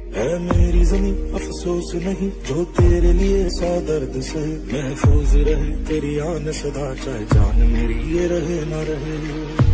है मेरी जमीं अफसोस नहीं, जो तेरे लिए सौ दर्द से महफूज रहे। तेरी आन सदा चाहे जान मेरी ये रहे ना रहे।